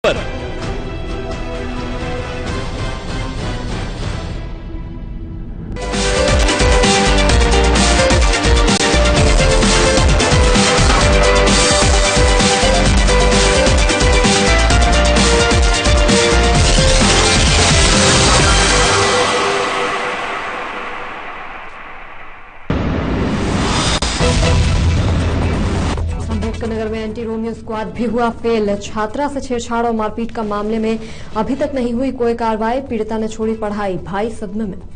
नगर में anti Romeo squad भी हुआ फेल। छात्रा से छेड़छाड़ और मारपीट का मामले में अभी तक नहीं हुई कोई कार्रवाई। पीड़िता ने छोड़ी पढ़ाई, भाई सदमे में।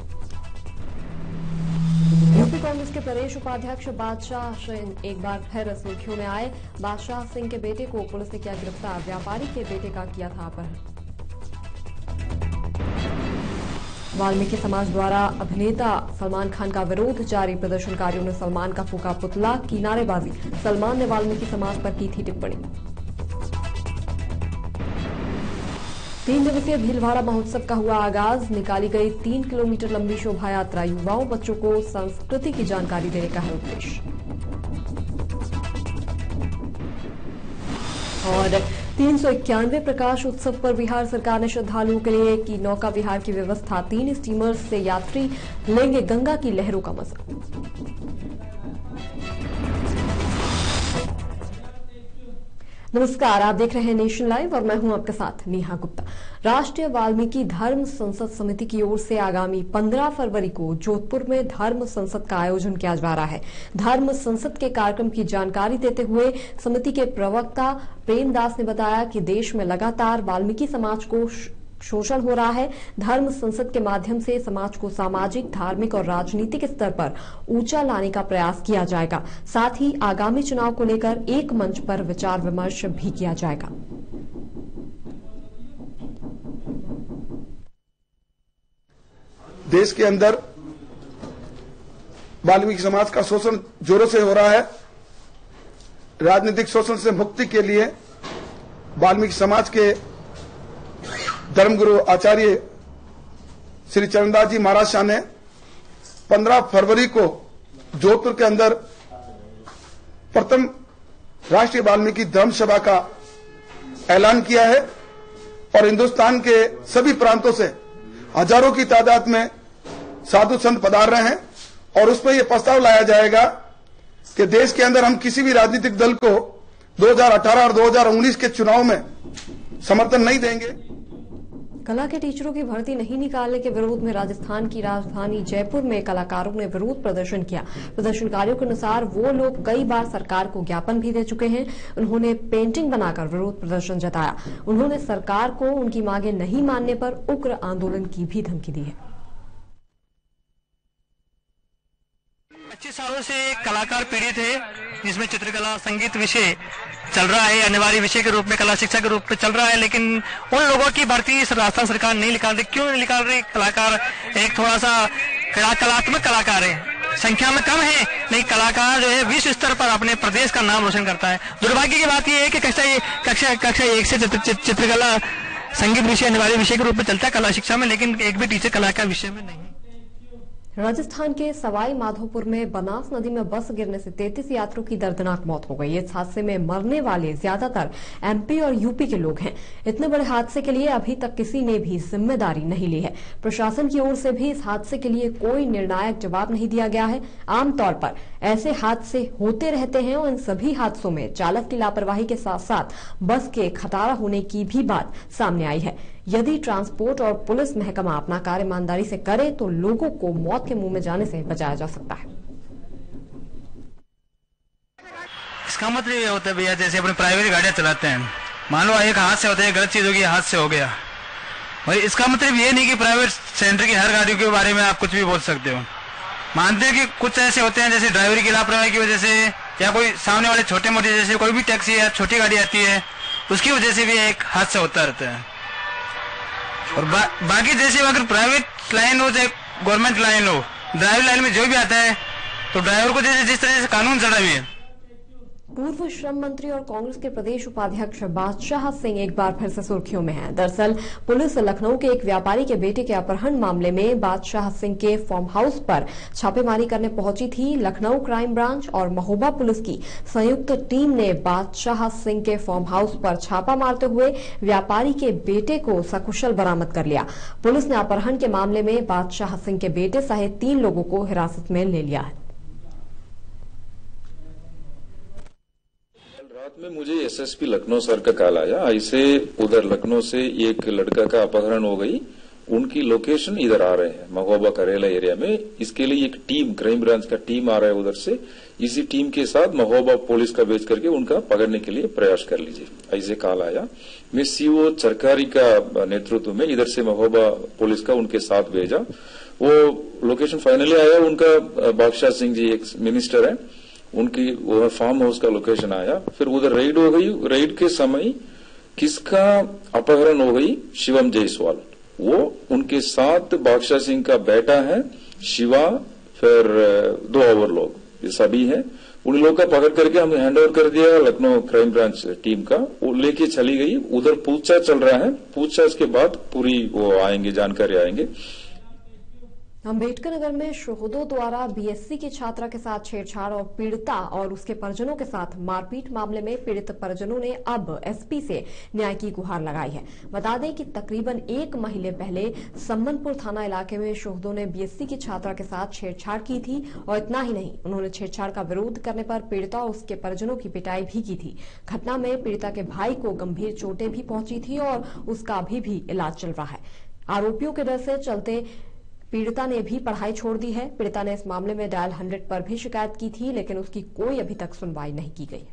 यूपी कांग्रेस के प्रदेश उपाध्यक्ष बादशाह सिंह एक बार फिर सुर्खियों में आए। बादशाह सिंह के बेटे को पुलिस ने किया गिरफ्तार। व्यापारी के बेटे का किया था अपहरण। वाल्मीकि समाज द्वारा अभिनेता सलमान खान का विरोध जारी। प्रदर्शनकारियों ने सलमान का फूका पुतला, की नारेबाजी। सलमान ने वाल्मीकि समाज पर की थी टिप्पणी। 3 दिवसीय भीलवाड़ा महोत्सव का हुआ आगाज। निकाली गई 3 किलोमीटर लंबी शोभा यात्रा। युवाओं बच्चों को संस्कृति की जानकारी देने का है उद्देश्य। और 391वें प्रकाश उत्सव पर बिहार सरकार ने श्रद्धालुओं के लिए की नौका विहार की व्यवस्था। 3 स्टीमर्स से यात्री लेंगे गंगा की लहरों का मजा। नमस्कार, आप देख रहे हैं नेशन लाइव और मैं हूं आपके साथ नेहा गुप्ता। राष्ट्रीय वाल्मीकि धर्म संसद समिति की ओर से आगामी 15 फरवरी को जोधपुर में धर्म संसद का आयोजन किया जा रहा है। धर्म संसद के कार्यक्रम की जानकारी देते हुए समिति के प्रवक्ता प्रेमदास ने बताया कि देश में लगातार वाल्मीकि समाज को शोषण हो रहा है। धर्म संसद के माध्यम से समाज को सामाजिक, धार्मिक और राजनीतिक स्तर पर ऊंचा लाने का प्रयास किया जाएगा। साथ ही आगामी चुनाव को लेकर एक मंच पर विचार विमर्श भी किया जाएगा। देश के अंदर वाल्मीकि समाज का शोषण जोरों से हो रहा है। राजनीतिक शोषण से मुक्ति के लिए वाल्मीकि समाज के धर्मगुरु आचार्य श्री चरणदास जी महाराज शाह ने 15 फरवरी को जोधपुर के अंदर प्रथम राष्ट्रीय वाल्मीकि धर्म सभा का ऐलान किया है और हिंदुस्तान के सभी प्रांतों से हजारों की तादाद में साधु संत पधार रहे हैं और उसमें यह प्रस्ताव लाया जाएगा कि देश के अंदर हम किसी भी राजनीतिक दल को 2018 और 2019 के चुनाव में समर्थन नहीं देंगे। कला के टीचरों की भर्ती नहीं निकालने के विरोध में राजस्थान की राजधानी जयपुर में कलाकारों ने विरोध प्रदर्शन किया। प्रदर्शनकारियों के अनुसार वो लोग कई बार सरकार को ज्ञापन भी दे चुके हैं। उन्होंने पेंटिंग बनाकर विरोध प्रदर्शन जताया। उन्होंने सरकार को उनकी मांगे नहीं मानने पर उग्र आंदोलन की भी धमकी दी है। 25 सालों से कलाकार पीड़ित है, जिसमें चित्रकला, संगीत विषय चल रहा है, अनिवार्य विषय के रूप में, कला शिक्षा के रूप में चल रहा है, लेकिन उन लोगों की भर्ती राजस्थान सरकार नहीं निकाल रही। क्यों नहीं निकाल रही? कलाकार एक थोड़ा सा कलात्मक कलाकार है, संख्या में कम है, लेकिन कलाकार जो है विश्व स्तर पर अपने प्रदेश का नाम रोशन करता है। दुर्भाग्य की बात यह है कि कक्षा 1 से चित्रकला, संगीत विषय अनिवार्य विषय के रूप में चलता है कला शिक्षा में, लेकिन एक भी टीचर कला का विषय में नहीं। राजस्थान के सवाई माधोपुर में बनास नदी में बस गिरने से 33 यात्रियों की दर्दनाक मौत हो गई। इस हादसे में मरने वाले ज्यादातर एमपी और यूपी के लोग हैं। इतने बड़े हादसे के लिए अभी तक किसी ने भी जिम्मेदारी नहीं ली है। प्रशासन की ओर से भी इस हादसे के लिए कोई निर्णायक जवाब नहीं दिया गया है। आमतौर पर ऐसे हादसे होते रहते हैं और इन सभी हादसों में चालक की लापरवाही के साथ साथ बस के खटारा होने की भी बात सामने आई है। यदि ट्रांसपोर्ट और पुलिस महकमा अपना कार्य ईमानदारी से करे तो लोगों को मौत के मुंह में जाने से बचाया जा सकता है। इसका मतलब ये होता है भैया, जैसे अपने प्राइवेट गाड़ियां चलाते हैं, मान लो एक हाथ से होता है, गलत चीज होगी, हाथ से हो गया, और इसका मतलब ये नहीं कि प्राइवेट सेंटर की हर गाड़ियों के बारे में आप कुछ भी बोल सकते हो। मानते हैं कि कुछ ऐसे होते हैं जैसे ड्राइवर की लापरवाही की वजह से, या कोई सामने वाले छोटे मोटे, जैसे कोई भी टैक्सी या छोटी गाड़ी आती है, उसकी वजह से भी एक हादसा होता रहता है। और बाकी जैसे अगर प्राइवेट लाइन हो चाहे गवर्नमेंट लाइन हो, ड्राइवर लाइन में जो भी आता है तो ड्राइवर को जैसे जिस तरह से कानून चढ़ा हुआ है। पूर्व श्रम मंत्री और कांग्रेस के प्रदेश उपाध्यक्ष बादशाह सिंह एक बार फिर से सुर्खियों में हैं। दरअसल पुलिस लखनऊ के एक व्यापारी के बेटे के अपहरण मामले में बादशाह सिंह के फार्म हाउस पर छापेमारी करने पहुंची थी। लखनऊ क्राइम ब्रांच और महोबा पुलिस की संयुक्त टीम ने बादशाह सिंह के फार्म हाउस पर छापा मारते हुए व्यापारी के बेटे को सकुशल बरामद कर लिया। पुलिस ने अपहरण के मामले में बादशाह सिंह के बेटे सहित 3 लोगों को हिरासत में ले लिया है। रात में मुझे एसएसपी लखनऊ सर का कॉल आया, ऐसे उधर लखनऊ से एक लड़का का अपहरण हो गई, उनकी लोकेशन इधर आ रहे हैं महोबा करेला एरिया में। इसके लिए एक टीम, क्राइम ब्रांच का टीम आ रहा है उधर से। इसी टीम के साथ महोबा पुलिस का भेज करके उनका पकड़ने के लिए प्रयास कर लीजिए, ऐसे कॉल आया। मैं सीओ चरकारी का नेतृत्व में इधर से महोबा पुलिस का उनके साथ भेजा। वो लोकेशन फाइनली आया, उनका बादशाह सिंह जी एक मिनिस्टर है, उनकी वो फार्म हाउस का लोकेशन आया। फिर उधर रेड हो गई। रेड के समय किसका अपहरण हो गई? शिवम जायसवाल। वो उनके साथ बादशाह सिंह का बेटा है शिवा, फिर 2 और लोग, ये सभी हैं। उन लोग का पकड़ करके हमने हैंड ओवर कर दिया लखनऊ क्राइम ब्रांच टीम का। वो लेके चली गई। उधर पूछताछ चल रहा है, पूछताछ के बाद पूरी वो आएंगे, जानकारी आएंगे। अम्बेडकर नगर में शोहदों द्वारा बीएससी की छात्रा के साथ छेड़छाड़ और पीड़िता और उसके परिजनों के साथ मारपीट मामले में पीड़ित परिजनों ने अब एसपी से न्याय की गुहार लगाई है। बता दें कि तकरीबन 1 महीने पहले सम्मनपुर थाना इलाके में शोहदों ने बीएससी की छात्रा के साथ छेड़छाड़ की थी और इतना ही नहीं, उन्होंने छेड़छाड़ का विरोध करने पर पीड़िता और उसके परिजनों की पिटाई भी की थी। घटना में पीड़िता के भाई को गंभीर चोटें भी पहुंची थी और उसका अभी भी इलाज चल रहा है। आरोपियों के डर से चलते पीड़िता ने भी पढ़ाई छोड़ दी है। पीड़िता ने इस मामले में डायल 100 पर भी शिकायत की थी, लेकिन उसकी कोई अभी तक सुनवाई नहीं की गई है।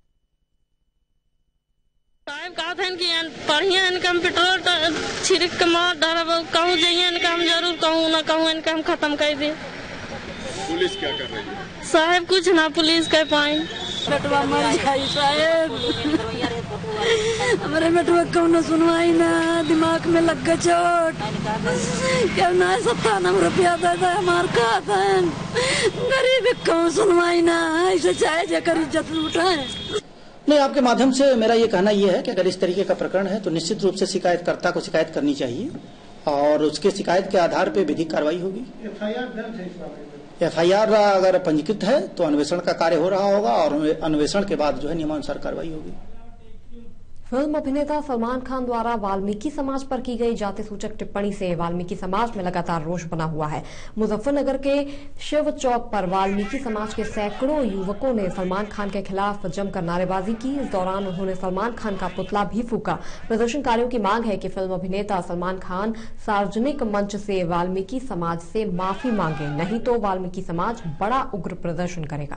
पढ़िए इनकम पेट्रोल छिड़क के मार डाल कहूँ जाइए इनकम जरूर कहूँ ना कहूँ इनकम खत्म कर दे। पुलिस क्या कर रही है? साहब कुछ ना पुलिस कह पाए। बेटवा मर जाई साहेब, हमारे बेटवा कौन सुनवाई ना, दिमाग में लग गया चोट, क्या ना 97 रुपया दे दे हमार खाता है, गरीब कौन सुनवाई ना, ऐसे चाहे जाकर इज्जत लूटाए। नहीं, आपके माध्यम से मेरा ये कहना ये है कि अगर इस तरीके का प्रकरण है तो निश्चित रूप से शिकायतकर्ता को शिकायत करनी चाहिए और उसके शिकायत के आधार पर विधिक कार्रवाई होगी। एफआईआर अगर पंजीकृत है तो अन्वेषण का कार्य हो रहा होगा और अन्वेषण के बाद जो है नियमानुसार कार्रवाई होगी। फिल्म अभिनेता सलमान खान द्वारा वाल्मीकि समाज पर की गई जाति सूचक टिप्पणी से वाल्मीकि समाज में लगातार रोष बना हुआ है। मुजफ्फरनगर के शिव चौक पर वाल्मीकि समाज के सैकड़ों युवकों ने सलमान खान के खिलाफ जमकर नारेबाजी की। इस दौरान उन्होंने सलमान खान का पुतला भी फूका। प्रदर्शनकारियों की मांग है कि फिल्म अभिनेता सलमान खान सार्वजनिक मंच से वाल्मीकि समाज से माफी मांगे, नहीं तो वाल्मीकि समाज बड़ा उग्र प्रदर्शन करेगा।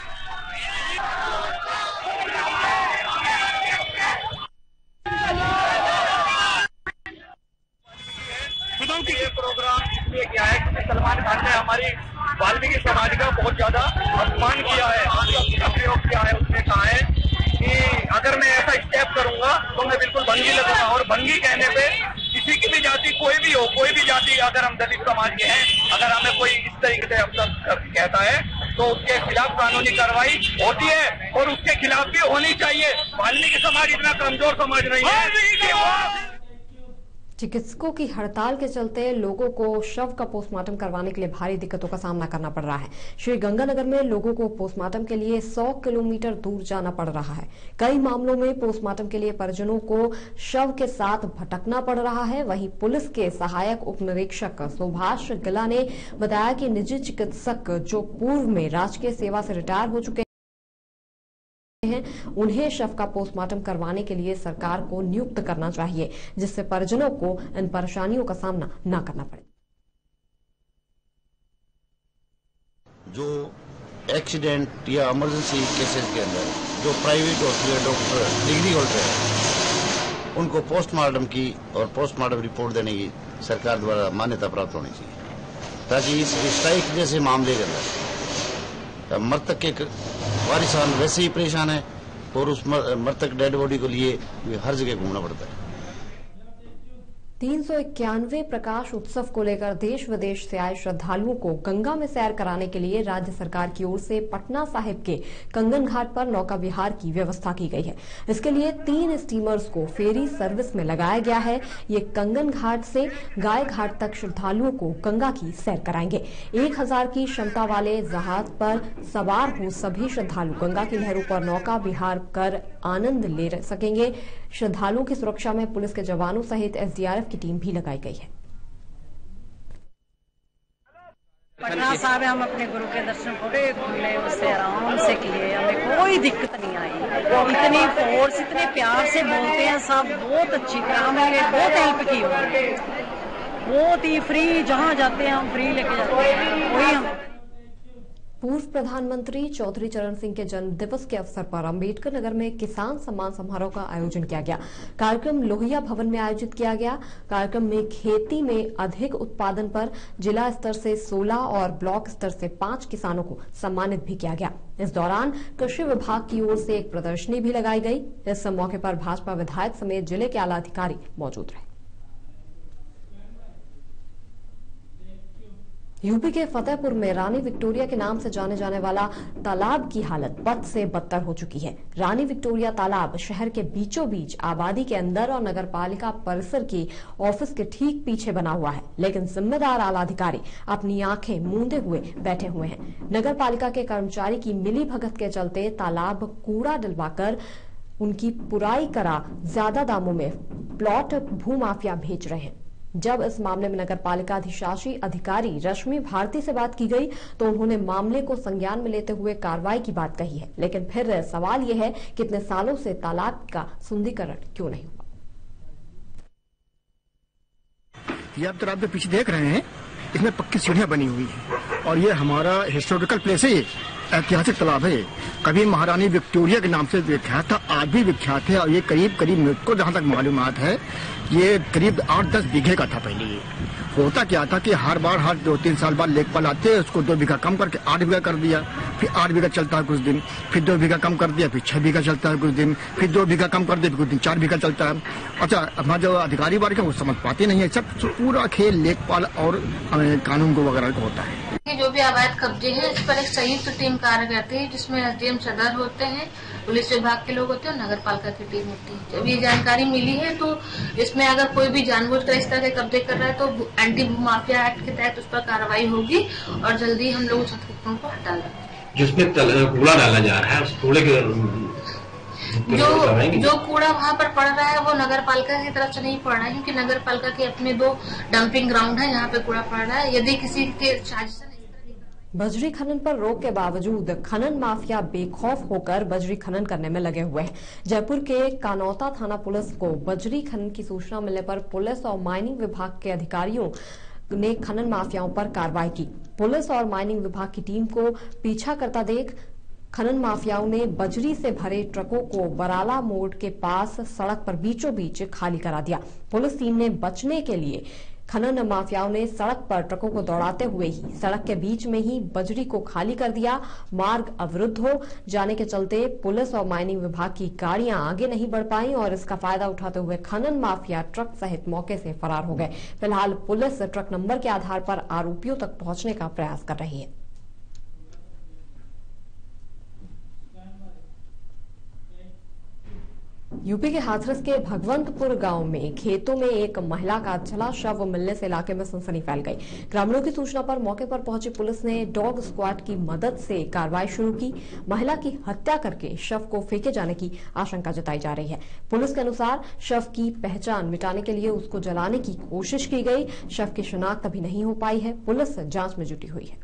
ये प्रोग्राम इसलिए किया है क्योंकि सलमान खान ने हमारी वाल्मीकि समाज का बहुत ज्यादा अपमान किया है, प्रयोग किया है। उसने कहा है कि अगर मैं ऐसा स्टेप करूंगा तो मैं बिल्कुल भंगी लगूंगा, और भंगी कहने पे किसी की भी जाति कोई भी हो, कोई भी जाति, अगर हम दलित समाज के हैं, अगर हमें कोई इस तरीके से अपशब्द कहता है तो उसके खिलाफ कानूनी कार्रवाई होती है और उसके खिलाफ भी होनी चाहिए। वाल्मीकि समाज इतना कमजोर समाज नहीं है। चिकित्सकों की हड़ताल के चलते लोगों को शव का पोस्टमार्टम करवाने के लिए भारी दिक्कतों का सामना करना पड़ रहा है। श्री गंगानगर में लोगों को पोस्टमार्टम के लिए 100 किलोमीटर दूर जाना पड़ रहा है। कई मामलों में पोस्टमार्टम के लिए परिजनों को शव के साथ भटकना पड़ रहा है। वहीं पुलिस के सहायक उप निरीक्षक सुभाष गिला ने बताया कि निजी चिकित्सक जो पूर्व में राजकीय सेवा से रिटायर हो चुके हैं, उन्हें शव का पोस्टमार्टम करवाने के लिए सरकार को नियुक्त करना चाहिए, जिससे परिजनों को इन परेशानियों का सामना न करना पड़े। जो एक्सीडेंट या इमरजेंसी केसेस के अंदर जो private hospital doctor degree holder हैं, उनको पोस्टमार्टम की और पोस्टमार्टम रिपोर्ट देने की सरकार द्वारा मान्यता प्राप्त होनी चाहिए, ताकि इस स्ट्राइक जैसे मामले के अंदर मृतक के वारिसान वैसे ही परेशान है और उस मृतक डेड बॉडी को लिए हर जगह घूमना पड़ता है। 391 प्रकाश उत्सव को लेकर देश विदेश से आए श्रद्धालुओं को गंगा में सैर कराने के लिए राज्य सरकार की ओर से पटना साहिब के कंगन घाट पर नौका विहार की व्यवस्था की गई है। इसके लिए 3 स्टीमर्स को फेरी सर्विस में लगाया गया है। ये कंगन घाट से गाय घाट तक श्रद्धालुओं को गंगा की सैर कराएंगे। 1000 की क्षमता वाले जहाज पर सवार हो सभी श्रद्धालु गंगा की लहरों पर नौका विहार कर आनंद ले सकेंगे। श्रद्धालुओं की सुरक्षा में पुलिस के जवानों सहित एसडीआरएफ की टीम भी लगाई गई है। पटना साहब हम अपने गुरु के दर्शन बड़े खुले उससे आराम से किए, हमें कोई दिक्कत नहीं आई। इतनी फोर्स इतने प्यार से बोलते हैं सब, बहुत अच्छी तरह हमें बहुत हेल्प की उन्होंने, बहुत ही फ्री, जहाँ जाते हैं हम फ्री लेके जाते हैं। वही हम पूर्व प्रधानमंत्री चौधरी चरण सिंह के जन्म दिवस के अवसर पर अंबेडकर नगर में किसान सम्मान समारोह का आयोजन किया गया। कार्यक्रम लोहिया भवन में आयोजित किया गया। कार्यक्रम में खेती में अधिक उत्पादन पर जिला स्तर से 16 और ब्लॉक स्तर से 5 किसानों को सम्मानित भी किया गया। इस दौरान कृषि विभाग की ओर से एक प्रदर्शनी भी लगाई गई। इस मौके पर भाजपा विधायक समेत जिले के आला अधिकारी मौजूद रहे। यूपी के फतेहपुर में रानी विक्टोरिया के नाम से जाने जाने वाला तालाब की हालत बद से बदतर हो चुकी है। रानी विक्टोरिया तालाब शहर के बीचों बीच आबादी के अंदर और नगर पालिका परिसर की ऑफिस के ठीक पीछे बना हुआ है, लेकिन जिम्मेदार आला अधिकारी अपनी आंखें मूंदे हुए बैठे हुए हैं। नगर पालिका के कर्मचारी की मिली भगत के चलते तालाब कूड़ा डलवाकर उनकी पुराई करा ज्यादा दामों में प्लॉट भूमाफिया भेज रहे हैं। जब इस मामले में नगर पालिका अधिशासी अधिकारी रश्मि भारती से बात की गई तो उन्होंने मामले को संज्ञान में लेते हुए कार्रवाई की बात कही है, लेकिन फिर सवाल यह है कि इतने सालों से तालाब का सुंदरीकरण क्यों नहीं हुआ। ये आप तालाब के पीछे देख रहे हैं, इसमें पक्की सीढ़ियां बनी हुई है और ये हमारा हिस्टोरिकल प्लेस है, ऐतिहासिक तालाब है। कभी महारानी विक्टोरिया के नाम से विख्यात था, आज भी विख्यात है और ये करीब मुझको जहाँ तक मालूमात है ये करीब 8-10 बीघे का था पहले। ये होता क्या था कि हर 2-3 साल बाद लेखपाल आते, उसको 2 बीघा कम करके 8 बीघा कर दिया, फिर 8 बीघा चलता है कुछ दिन, फिर 2 बीघा कम कर दिया, फिर 6 बीघा चलता है कुछ दिन, फिर 2 बीघा कम कर दिया, फिर कुछ दिन 4 बीघा चलता है। अच्छा, हमारे जो अधिकारी वर्ग है वो समझ पाते नहीं है, सब पूरा खेल लेखपाल और कानून को वगैरह का होता है। जो भी अवैध कब्जे हैं इस पर एक संयुक्त टीम कार्य करती है, जिसमें एसडीएम सदर होते हैं, पुलिस विभाग के लोग होते हैं और नगर पालिका की टीम होती है। जब ये जानकारी मिली है तो इसमें अगर कोई भी जानबूझकर इस तरह के कब्जे कर रहा है तो एंटी भूमाफिया एक्ट के तहत उस पर कार्रवाई होगी और जल्दी हम लोग उस हत्यारों को हटा लेंगे। जिसमें कूड़ा डाला जा रहा है उस कूड़े के जो कूड़ा वहाँ पर पड़ रहा है वो नगर पालिका की तरफ से नहीं पड़ रहा है, क्योंकि नगर पालिका के अपने 2 डंपिंग ग्राउंड है जहाँ पे कूड़ा पड़ रहा है। यदि किसी के साजिश बजरी खनन पर रोक के बावजूद खनन माफिया बेखौफ होकर बजरी खनन करने में लगे हुए हैं। जयपुर के कानौता थाना पुलिस को बजरी खनन की सूचना मिलने पर पुलिस और माइनिंग विभाग के अधिकारियों ने खनन माफियाओं पर कार्रवाई की। पुलिस और माइनिंग विभाग की टीम को पीछा करता देख खनन माफियाओं ने बजरी से भरे ट्रकों को बराला मोड़ के पास सड़क पर बीचों बीच खाली करा दिया। पुलिस टीम ने बचने के लिए खनन माफियाओं ने सड़क पर ट्रकों को दौड़ाते हुए ही सड़क के बीच में ही बजरी को खाली कर दिया। मार्ग अवरुद्ध हो जाने के चलते पुलिस और माइनिंग विभाग की गाड़ियां आगे नहीं बढ़ पाई और इसका फायदा उठाते हुए खनन माफिया ट्रक सहित मौके से फरार हो गए। फिलहाल पुलिस ट्रक नंबर के आधार पर आरोपियों तक पहुंचने का प्रयास कर रही है। यूपी के हाथरस के भगवंतपुर गांव में खेतों में एक महिला का जला शव मिलने से इलाके में सनसनी फैल गई। ग्रामीणों की सूचना पर मौके पर पहुंची पुलिस ने डॉग स्क्वाड की मदद से कार्रवाई शुरू की। महिला की हत्या करके शव को फेंके जाने की आशंका जताई जा रही है। पुलिस के अनुसार शव की पहचान मिटाने के लिए उसको जलाने की कोशिश की गई। शव की शिनाख्त अभी नहीं हो पाई है। पुलिस जांच में जुटी हुई है।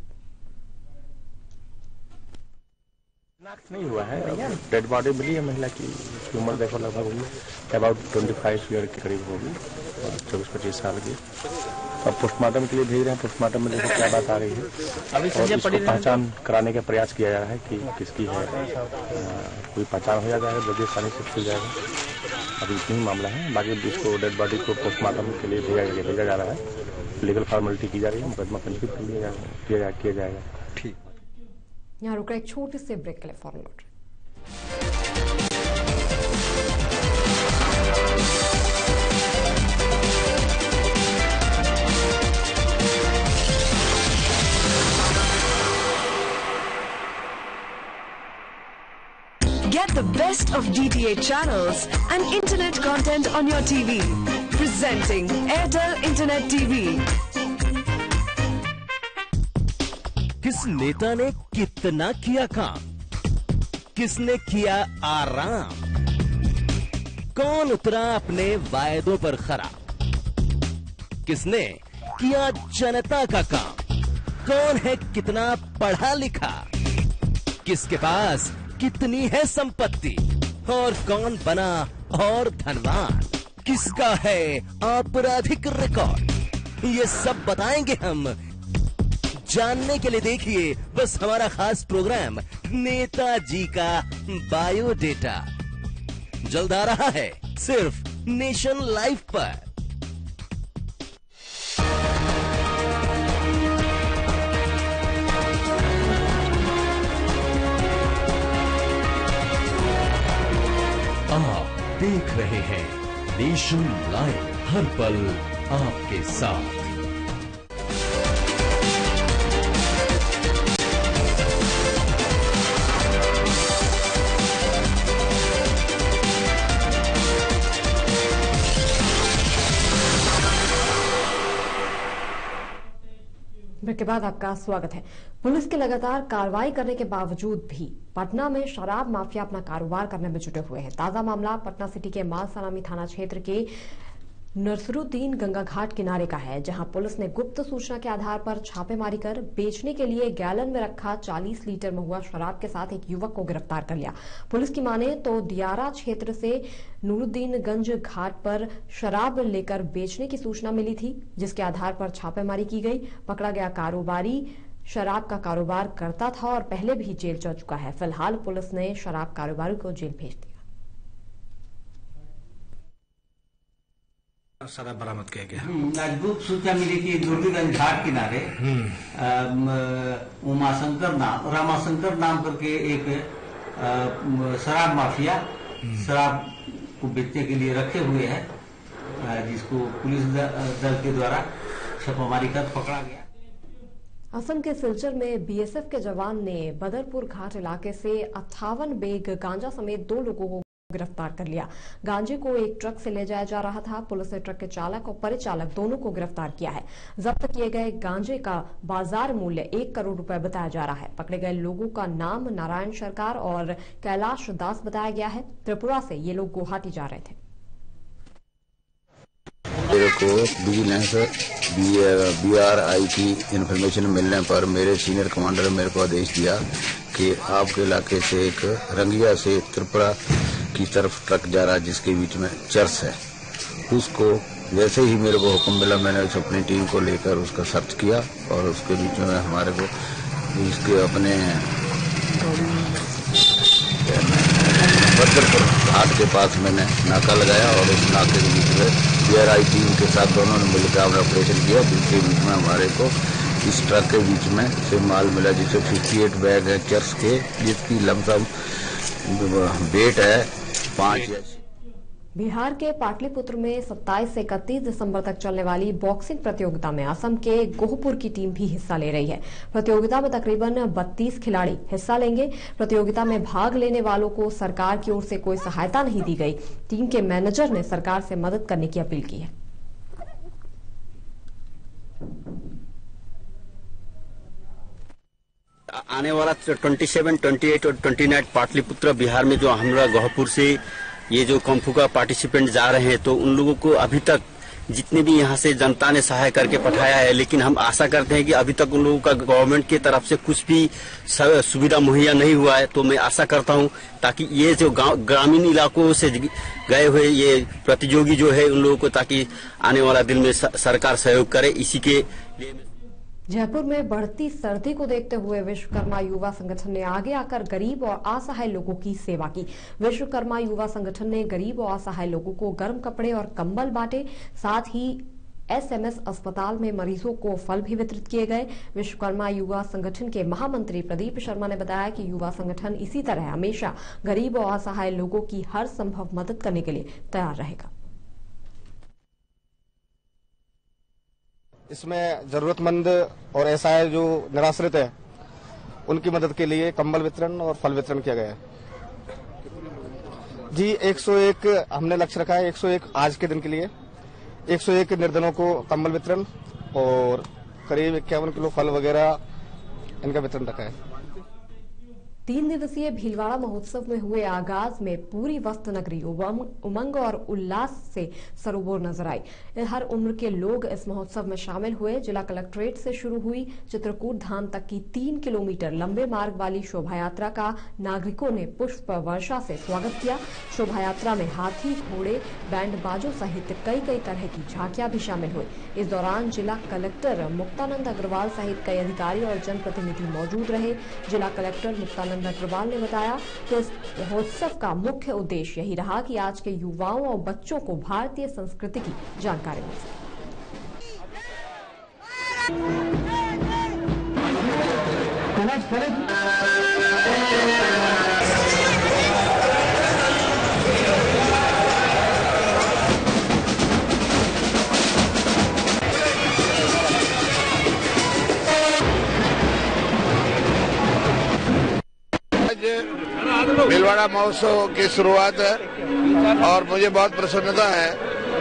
नहीं हुआ है, डेड बॉडी मिली है महिला की, उसकी उम्र देखो लगभग होगी अबाउट 25 ईयर के करीब होगी, 24-25 साल की। अब पोस्टमार्टम के लिए भेज रहे हैं, पोस्टमार्टम में देखो क्या बात आ रही है और इसको पहचान कराने का प्रयास किया जा रहा है कि किसकी है। कोई पहचान हो जाएगा, जल्दी आसानी से खुल जाएगा। अभी इतनी ही मामला है, बाकी इसको डेड बॉडी को पोस्टमार्टम के लिए भेजा जा रहा है। लीगल फॉर्मेलिटी की जा रही है, मुकदमा पंजीकृत किया जाएगा। ठीक, यहाँ रुक एक छोटे से ब्रेक के लिए फौरन लौट। of DTH channels and internet content on your TV. Presenting Airtel Internet TV. किस नेता ने कितना किया काम, किसने किया आराम, कौन उतरा अपने वायदों पर खरा, किसने किया जनता का काम, कौन है कितना पढ़ा लिखा, किसके पास कितनी है संपत्ति और कौन बना और धनवान, किसका है आपराधिक रिकॉर्ड, ये सब बताएंगे हम। जानने के लिए देखिए बस हमारा खास प्रोग्राम नेताजी का बायोडेटा, जल्द आ रहा है सिर्फ नेशन लाइव पर। आप देख रहे हैं नेशन लाइव, हर पल आपके साथ। ब्रेक के बाद आपका स्वागत है। पुलिस की लगातार कार्रवाई करने के बावजूद भी पटना में शराब माफिया अपना कारोबार करने में जुटे हुए हैं। ताजा मामला पटना सिटी के माल सलामी थाना क्षेत्र के नसरुद्दीन गंगा घाट किनारे का है, जहां पुलिस ने गुप्त सूचना के आधार पर छापेमारी कर बेचने के लिए गैलन में रखा 40 लीटर महुआ शराब के साथ एक युवक को गिरफ्तार कर लिया। पुलिस की माने तो दियारा क्षेत्र से नूरुद्दीनगंज घाट पर शराब लेकर बेचने की सूचना मिली थी, जिसके आधार पर छापेमारी की गई। पकड़ा गया कारोबारी शराब का कारोबार करता था और पहले भी जेल जा चुका है। फिलहाल पुलिस ने शराब कारोबारी को जेल भेज दिया। शराब बरामद किया गया। गुप्त सूचना मिली थी नूरुद्दीनगंज घाट किनारे रामाशंकर नाम करके एक शराब माफिया शराब को बेचने के लिए रखे हुए हैं, जिसको पुलिस दल के द्वारा छापामारी कर पकड़ा गया। असम के सिलचर में बीएसएफ के जवान ने बदरपुर घाट इलाके से 58 बैग गांजा समेत 2 लोगों को गिरफ्तार कर लिया। गांजे को एक ट्रक से ले जाया जा रहा था। पुलिस ने ट्रक के चालक और परिचालक दोनों को गिरफ्तार किया है। जब्त किए गए गांजे का बाजार मूल्य 1 करोड़ रुपए बताया जा रहा है। पकड़े गए लोगों का नाम नारायण सरकार और कैलाश दास बताया गया है। त्रिपुरा से ये लोग गुवाहाटी जा रहे थे। मेरे को विजिलेंस BRI की इन्फॉर्मेशन मिलने पर मेरे सीनियर कमांडर ने मेरे को आदेश दिया कि आपके इलाके से एक रंगिया से त्रिपुरा की तरफ ट्रक जा रहा है, जिसके बीच में चर्च है। उसको जैसे ही मेरे को हुक्म मिला, मैंने अपनी टीम को लेकर उसका सर्च किया और उसके बीच में हमारे को इसके अपने बदरपुर घाट के पास मैंने नाका लगाया और उस नाके के बीच में BRI टीम के साथ दोनों ने मिलकर हमने ऑपरेशन किया, जिसके बीच में हमारे को इस ट्रक के बीच में से माल मिला, जिससे 58 बैग है चर्च के, जिसकी लमसम वेट है 5। बिहार के पाटलिपुत्र में 27 से 31 दिसंबर तक चलने वाली बॉक्सिंग प्रतियोगिता में असम के गोहपुर की टीम भी हिस्सा ले रही है। प्रतियोगिता में तकरीबन 32 खिलाड़ी हिस्सा लेंगे। प्रतियोगिता में भाग लेने वालों को सरकार की ओर से कोई सहायता नहीं दी गई। टीम के मैनेजर ने सरकार से मदद करने की अपील की है। आने वाला 27, 28 और 29 पाटलिपुत्र बिहार में जो हमारा गोहपुर से ये जो कॉम्फू का पार्टिसिपेंट जा रहे हैं, तो उन लोगों को अभी तक जितने भी यहाँ से जनता ने सहाय करके पठाया है, लेकिन हम आशा करते हैं कि अभी तक उन लोगों का गवर्नमेंट की तरफ से कुछ भी सुविधा मुहैया नहीं हुआ है। तो मैं आशा करता हूँ ताकि ये जो ग्रामीण इलाकों से गए हुए ये प्रतियोगी जो है उन लोगों को ताकि आने वाला दिन में सरकार सहयोग करे। इसी के लिए जयपुर में बढ़ती सर्दी को देखते हुए विश्वकर्मा युवा संगठन ने आगे आकर गरीब और असहाय लोगों की सेवा की। विश्वकर्मा युवा संगठन ने गरीब और असहाय लोगों को गर्म कपड़े और कंबल बांटे। साथ ही SMS अस्पताल में मरीजों को फल भी वितरित किए गए। विश्वकर्मा युवा संगठन के महामंत्री प्रदीप शर्मा ने बताया कि युवा संगठन इसी तरह हमेशा गरीब और असहाय लोगों की हर संभव मदद करने के लिए तैयार रहेगा। इसमें जरूरतमंद और असहाय जो निराश्रित है उनकी मदद के लिए कंबल वितरण और फल वितरण किया गया है। जी 101 हमने लक्ष्य रखा है, 101 आज के दिन के लिए 101 निर्धनों को कंबल वितरण और करीब 51 किलो फल वगैरह इनका वितरण रखा है। 3 दिवसीय भीलवाड़ा महोत्सव में हुए आगाज में पूरी वस्त नगरी उमंग और उल्लास से सरोबोर नजर आई। हर उम्र के लोग इस महोत्सव में शामिल हुए। जिला कलेक्ट्रेट से शुरू हुई चित्रकूट धाम तक की 3 किलोमीटर लंबे मार्ग वाली शोभा यात्रा का नागरिकों ने पुष्प वर्षा से स्वागत किया। शोभा यात्रा में हाथी, घोड़े, बैंड बाजों सहित कई तरह की झांकियां भी शामिल हुई। इस दौरान जिला कलेक्टर मुक्तानंद अग्रवाल सहित कई अधिकारी और जनप्रतिनिधि मौजूद रहे। जिला कलेक्टर मुक्तानंद अग्रवाल ने बताया कि इस महोत्सव का मुख्य उद्देश्य यही रहा कि आज के युवाओं और बच्चों को भारतीय संस्कृति की जानकारी मिल सके। भीलवाड़ा महोत्सव की शुरुआत है और मुझे बहुत प्रसन्नता है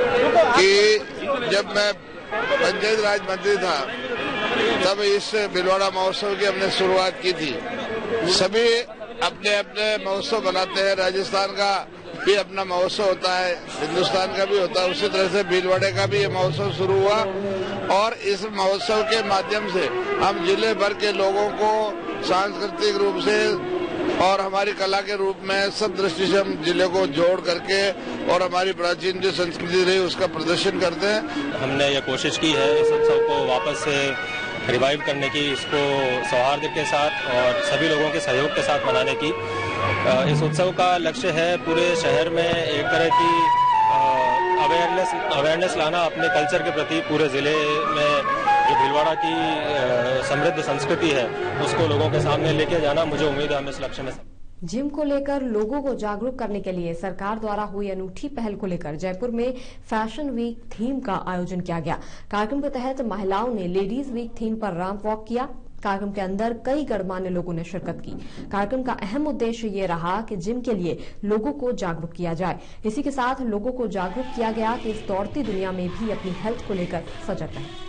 कि जब मैं पंचायत राज मंत्री था तब इस भीलवाड़ा महोत्सव की हमने शुरुआत की थी। सभी अपने अपने महोत्सव बनाते हैं। राजस्थान का भी अपना महोत्सव होता है, हिंदुस्तान का भी होता है। उसी तरह से भीलवाड़े का भी ये महोत्सव शुरू हुआ और इस महोत्सव के माध्यम से हम जिले भर के लोगों को सांस्कृतिक रूप से और हमारी कला के रूप में सब दृष्टि से हम जिले को जोड़ करके और हमारी प्राचीन जो संस्कृति रही उसका प्रदर्शन करते हैं। हमने ये कोशिश की है इस उत्सव को वापस से रिवाइव करने की, इसको सौहार्द के साथ और सभी लोगों के सहयोग के साथ मनाने की। इस उत्सव का लक्ष्य है पूरे शहर में एक तरह की अवेयरनेस लाना अपने कल्चर के प्रति। पूरे जिले में जो भीलवाड़ा की समृद्ध संस्कृति है उसको लोगों के सामने लेके जाना, मुझे उम्मीद है हम इस लक्ष्य में। जिम को लेकर लोगों को जागरूक करने के लिए सरकार द्वारा हुई अनूठी पहल को लेकर जयपुर में फैशन वीक थीम का आयोजन किया गया। कार्यक्रम के तहत महिलाओं ने लेडीज वीक थीम पर रैंप वॉक किया। कार्यक्रम के अंदर कई गणमान्य लोगों ने शिरकत की। कार्यक्रम का अहम उद्देश्य ये रहा कि जिम के लिए लोगों को जागरूक किया जाए। इसी के साथ लोगों को जागरूक किया गया कि इस दौड़ती दुनिया में भी अपनी हेल्थ को लेकर सजग रहें।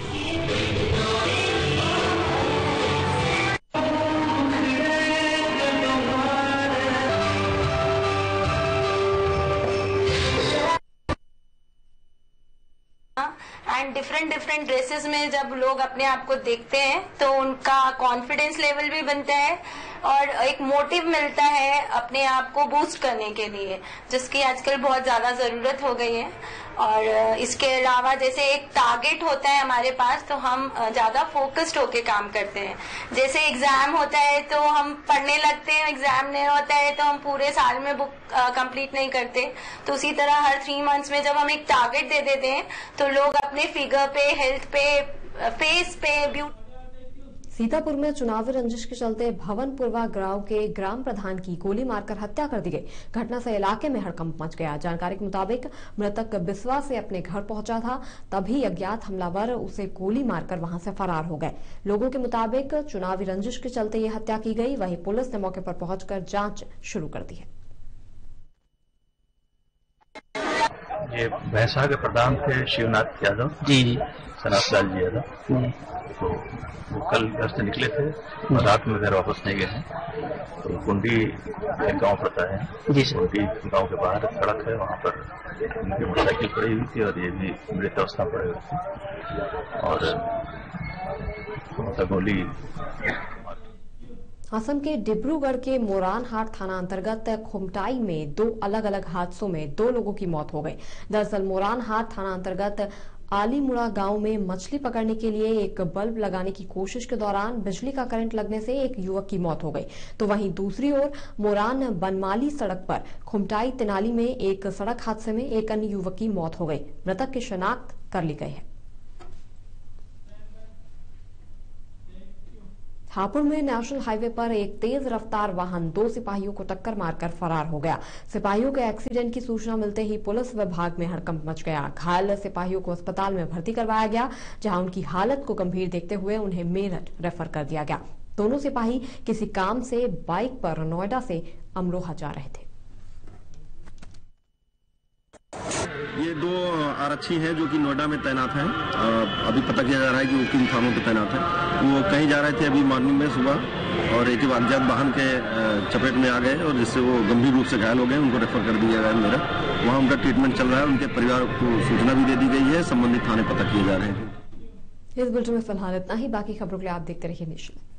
एंड डिफरेंट ड्रेसेस में जब लोग अपने आप को देखते हैं तो उनका कॉन्फिडेंस लेवल भी बनता है और एक मोटिव मिलता है अपने आप को बूस्ट करने के लिए, जिसकी आजकल बहुत ज्यादा जरूरत हो गई है। और इसके अलावा जैसे एक टारगेट होता है हमारे पास तो हम ज्यादा फोकस्ड होके काम करते हैं। जैसे एग्जाम होता है तो हम पढ़ने लगते हैं, एग्जाम नहीं होता है तो हम पूरे साल में बुक कंप्लीट नहीं करते। तो उसी तरह हर 3 मंथ्स में जब हम एक टारगेट दे देते हैं तो लोग अपने फिगर पे, हेल्थ पे, फेस पे, ब्यूटी। सीतापुर में चुनावी रंजिश के चलते भवनपुरवा गांव के ग्राम प्रधान की गोली मारकर हत्या कर दी गई। घटना से इलाके में हड़कंप मच गया। जानकारी के मुताबिक मृतक बिस्वा से अपने घर पहुंचा था, तभी अज्ञात हमलावर उसे गोली मारकर वहां से फरार हो गए। लोगों के मुताबिक चुनावी रंजिश के चलते ये हत्या की गई। वहीं पुलिस ने मौके पर पहुंचकर जांच शुरू कर दी है। ये भैंसा के प्रधान थे शिवनाथ यादव जी, सनातलाल जी यादव। तो वो कल घर से निकले थे और रात में घर वापस नहीं गए हैं। तो कुंडी एक गांव पड़ता है जी, कुंडी गांव के बाहर सड़क है, वहां पर उनकी मोटरसाइकिल पड़ी हुई थी और ये भी मृत अवस्था पड़े हुए थे और गोली। असम के डिब्रूगढ़ के मोरानहाट थाना अंतर्गत खुमटाई में 2 अलग अलग हादसों में 2 लोगों की मौत हो गई। दरअसल मोरानहाट थाना अंतर्गत आलीमुड़ा गांव में मछली पकड़ने के लिए एक बल्ब लगाने की कोशिश के दौरान बिजली का करंट लगने से एक युवक की मौत हो गई। तो वहीं दूसरी ओर मोरान बनमाली सड़क पर खुमटाई तिनाली में एक सड़क हादसे में एक अन्य युवक की मौत हो गई। मृतक की शिनाख्त कर ली गई है। हापुड़ में नेशनल हाईवे पर एक तेज रफ्तार वाहन 2 सिपाहियों को टक्कर मारकर फरार हो गया। सिपाहियों के एक्सीडेंट की सूचना मिलते ही पुलिस विभाग में हड़कंप मच गया। घायल सिपाहियों को अस्पताल में भर्ती करवाया गया, जहां उनकी हालत को गंभीर देखते हुए उन्हें मेरठ रेफर कर दिया गया। दोनों सिपाही किसी काम से बाइक पर नोएडा से अमरोहा जा रहे थे। ये 2 आरक्षी हैं जो कि नोएडा में तैनात हैं। अभी पता किया जा रहा है कि वो किन थानों पे तैनात हैं। वो कहीं जा रहे थे अभी मॉर्निंग में सुबह और एक अज्ञात वाहन के चपेट में आ गए और जिससे वो गंभीर रूप से घायल हो गए। उनको रेफर कर दिया गया है मेरठ। वहाँ उनका ट्रीटमेंट चल रहा है। उनके परिवार को सूचना भी दे दी गई है। संबंधित थाने पता किए जा रहे हैं। इस बुलेटिन में फिलहाल इतना ही। बाकी खबरों के लिए आप देखते रहिए नेशन।